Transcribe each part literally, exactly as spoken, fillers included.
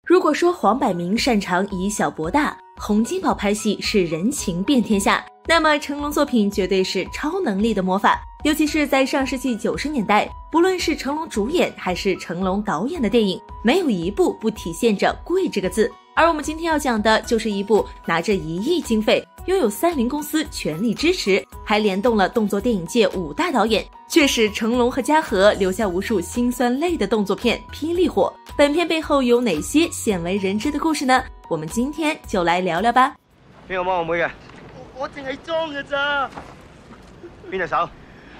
如果说黄百鸣擅长以小博大，洪金宝拍戏是人情遍天下，那么成龙作品绝对是超能力的魔法。尤其是在上世纪九十年代，不论是成龙主演还是成龙导演的电影，没有一部不体现着贵这个字。而我们今天要讲的就是一部拿着一亿经费，拥有三菱公司全力支持，还联动了动作电影界五大导演，却使成龙和嘉禾留下无数辛酸泪的动作片《霹雳火》。本片背后有哪些鲜为人知的故事呢？我们今天就来聊聊吧。 邊個幫我妹嘅？ 我我淨係裝嘅咋。 邊隻手？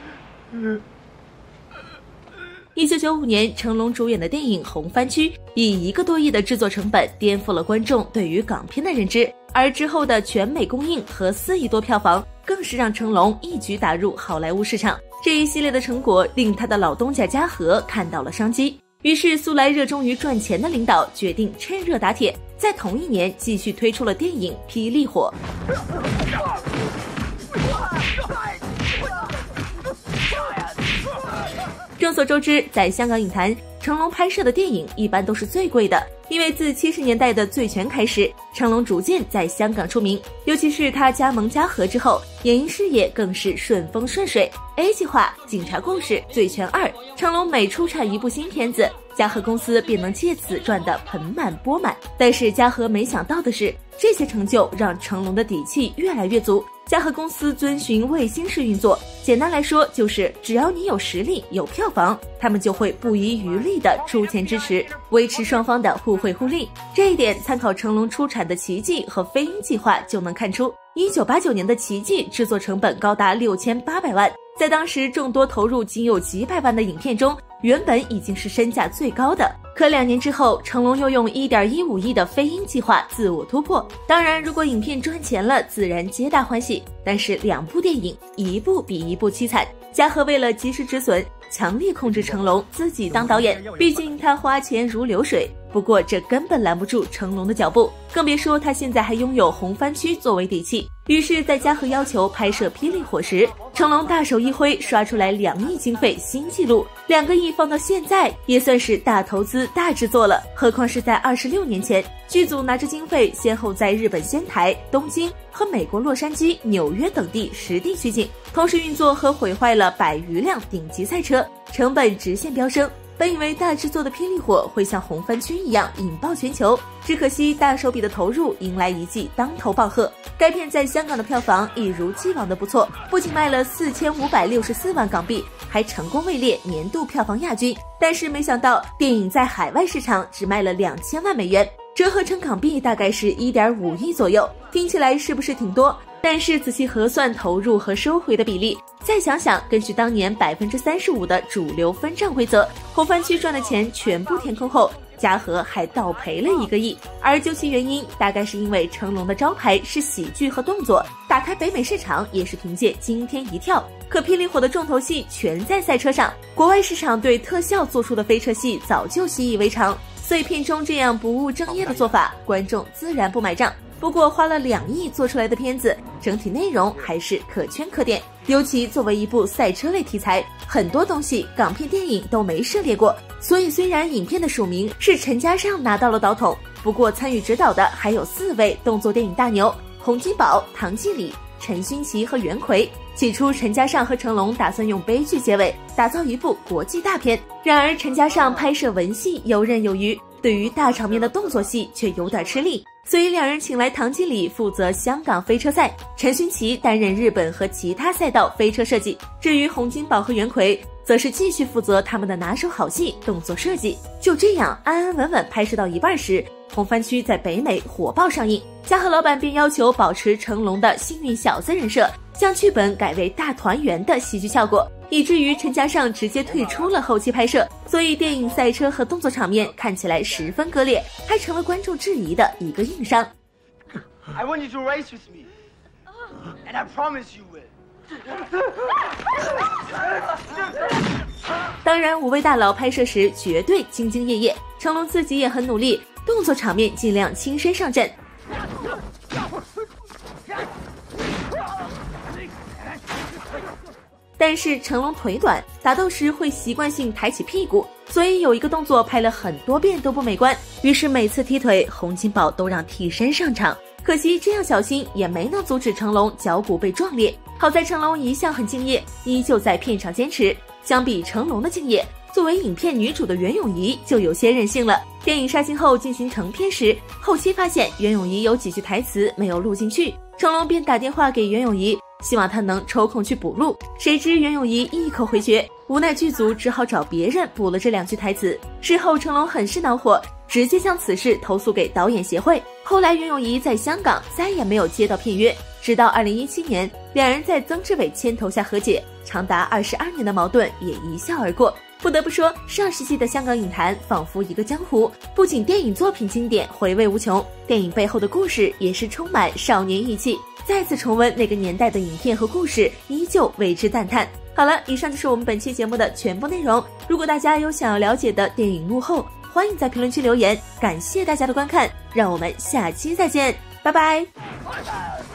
一九九五年，成龍主演的電影《紅番區》以一個多億的製作成本顛覆了觀眾對於港片的認知，而之後的全美公映和四億多票房，更是讓成龍一舉打入好萊塢市場。這一系列的成果令他的老東家嘉禾看到了商機，於是素來熱衷於賺錢的領導決定趁熱打鐵，在同一年繼續推出了電影《霹靂火》。众所周知，在香港影坛，成龙拍摄的电影一般都是最贵的，因为自七十年代的《醉拳》开始，成龙逐渐在香港出名，尤其是他加盟嘉禾之后，演艺事业更是顺风顺水。A 计划、警察故事、醉拳二，成龙每出产一部新片子，嘉禾公司便能借此赚得盆满钵满。但是嘉禾没想到的是，这些成就让成龙的底气越来越足。嘉禾公司遵循卫星式运作，简单来说就是只要你有实力有票房，他们就会不遗余力地出钱支持，维持双方的互惠互利。这一点参考成龙出产的《奇迹》和《飞鹰计划》就能看出。一九八九年的《奇迹》制作成本高达六千八百万，在当时众多投入仅有几百万的影片中，原本已经是身价最高的。可两年之后，成龙又用 一点一五亿的飞鹰计划自我突破。当然，如果影片赚钱了，自然皆大欢喜。但是两部电影，一部比一部凄惨。嘉禾为了及时止损，强力控制成龙自己当导演，毕竟他花钱如流水。不过这根本拦不住成龙的脚步，更别说他现在还拥有红番区作为底气。于是，在嘉禾要求拍摄《霹雳火》时，成龙大手一挥，刷出来两亿经费新纪录。两个亿放到现在也算是大投资大制作了，何况是在二十六年前，剧组拿着经费，先后在日本仙台、东京和美国洛杉矶、纽约等地实地取景，同时运作和毁坏了百余辆顶级赛车，成本直线飙升。本以为大制作的《霹雳火》会像红番区一样引爆全球，只可惜大手笔的投入迎来一记当头棒喝。该片在香港的票房一如既往的不错，不仅卖了四千五百六十四万港币，还成功位列年度票房亚军。但是没想到，电影在海外市场只卖了两千万美元，折合成港币大概是 一点五亿左右。听起来是不是挺多？但是仔细核算投入和收回的比例，再想想，根据当年 百分之三十五 的主流分账规则，红番区赚的钱全部填空后，嘉禾还倒赔了一个亿。而究其原因，大概是因为成龙的招牌是喜剧和动作，打开北美市场也是凭借惊天一跳。可霹雳火的重头戏全在赛车上，国外市场对特效做出的飞车戏早就习以为常，所以片中这样不务正业的做法，观众自然不买账。不过花了两亿做出来的片子，整体内容还是可圈可点。尤其作为一部赛车类题材，很多东西港片电影都没涉猎过，所以虽然影片的署名是陈嘉上拿到了导筒，不过参与指导的还有四位动作电影大牛：洪金宝、唐季礼、陈勋奇和袁奎。起初陈嘉上和成龙打算用悲剧结尾，打造一部国际大片，然而陈嘉上拍摄文戏游刃有余，对于大场面的动作戏却有点吃力，所以两人请来唐季礼负责香港飞车赛，陈勋奇担任日本和其他赛道飞车设计。至于洪金宝和袁奎，则是继续负责他们的拿手好戏动作设计。就这样安安稳稳拍摄到一半时，红番区在北美火爆上映，嘉禾老板便要求保持成龙的幸运小子人设，将剧本改为大团圆的喜剧效果，以至于陈嘉上直接退出了后期拍摄，所以电影赛车和动作场面看起来十分割裂，还成了观众质疑的一个硬伤。 I want you to race with me, and I promise you will. 当然，五位大佬拍摄时绝对兢兢业业，成龙自己也很努力，动作场面尽量亲身上阵。 但是成龙腿短，打斗时会习惯性抬起屁股，所以有一个动作拍了很多遍都不美观，于是每次踢腿，洪金宝都让替身上场。可惜这样小心也没能阻止成龙脚骨被撞裂。好在成龙一向很敬业，依旧在片场坚持。相比成龙的敬业，作为影片女主的袁咏仪就有些任性了。电影杀青后进行成片时，后期发现袁咏仪有几句台词没有录进去，成龙便打电话给袁咏仪，希望她能抽空去补录。谁知袁咏仪一口回绝，无奈剧组只好找别人补了这两句台词。事后成龙很是恼火，直接将此事投诉给导演协会。后来袁咏仪在香港再也没有接到片约，直到二零一七年，两人在曾志伟牵头下和解，长达二十二年的矛盾也一笑而过。不得不说，上世纪的香港影坛仿佛一个江湖，不仅电影作品经典回味无穷，电影背后的故事也是充满少年意气。再次重温那个年代的影片和故事，依旧为之赞叹。好了，以上就是我们本期节目的全部内容。如果大家有想要了解的电影幕后，欢迎在评论区留言。感谢大家的观看，让我们下期再见，拜拜。